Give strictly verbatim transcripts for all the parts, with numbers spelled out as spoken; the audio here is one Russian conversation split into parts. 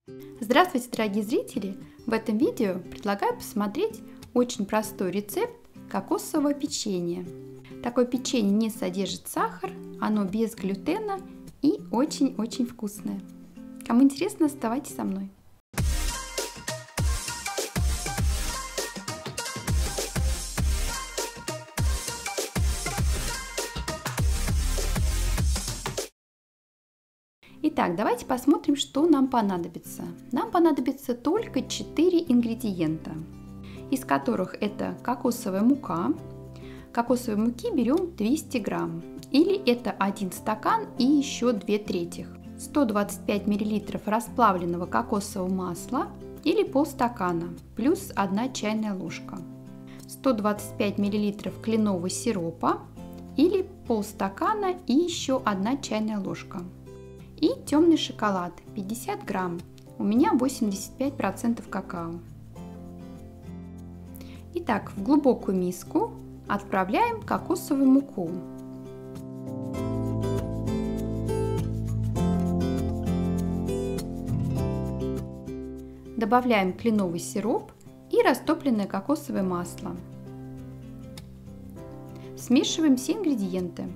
Здравствуйте, дорогие зрители! В этом видео предлагаю посмотреть очень простой рецепт кокосового печенья. Такое печенье не содержит сахар, оно без глютена и очень-очень вкусное. Кому интересно, оставайтесь со мной. Итак, давайте посмотрим, что нам понадобится. Нам понадобится только четыре ингредиента, из которых это кокосовая мука. Кокосовой муки берем двести грамм, или это один стакан и еще две трети. сто двадцать пять миллилитров расплавленного кокосового масла или полстакана, плюс одна чайная ложка. сто двадцать пять миллилитров кленового сиропа или полстакана и еще одна чайная ложка. И темный шоколад пятьдесят грамм, у меня восемьдесят пять процентов какао. Итак, в глубокую миску отправляем кокосовую муку. Добавляем кленовый сироп и растопленное кокосовое масло. Смешиваем все ингредиенты.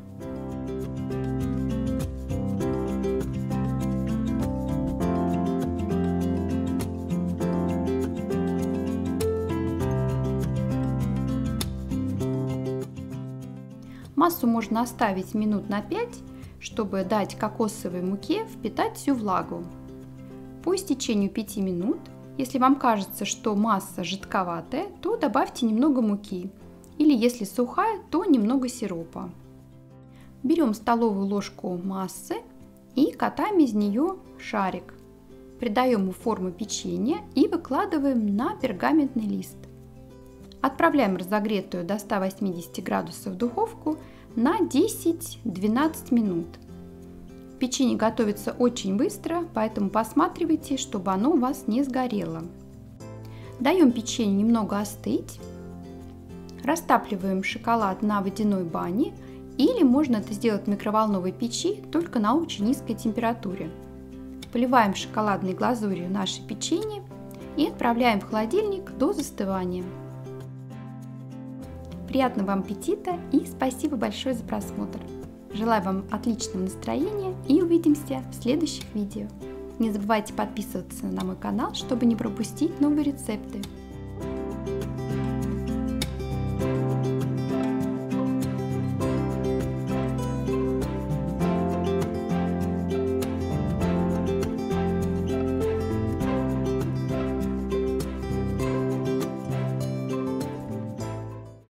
Массу можно оставить минут на пять, чтобы дать кокосовой муке впитать всю влагу. По истечению пяти минут, если вам кажется, что масса жидковатая, то добавьте немного муки, или если сухая, то немного сиропа. Берем столовую ложку массы и катаем из нее шарик. Придаем ему форму печенья и выкладываем на пергаментный лист. Отправляем разогретую до ста восьмидесяти градусов духовку на десять-двенадцать минут. Печенье готовится очень быстро, поэтому посматривайте, чтобы оно у вас не сгорело. Даем печенью немного остыть. Растапливаем шоколад на водяной бане, или можно это сделать в микроволновой печи, только на очень низкой температуре. Поливаем шоколадной глазурью наше печенье и отправляем в холодильник до застывания. Приятного вам аппетита и спасибо большое за просмотр. Желаю вам отличного настроения и увидимся в следующих видео. Не забывайте подписываться на мой канал, чтобы не пропустить новые рецепты.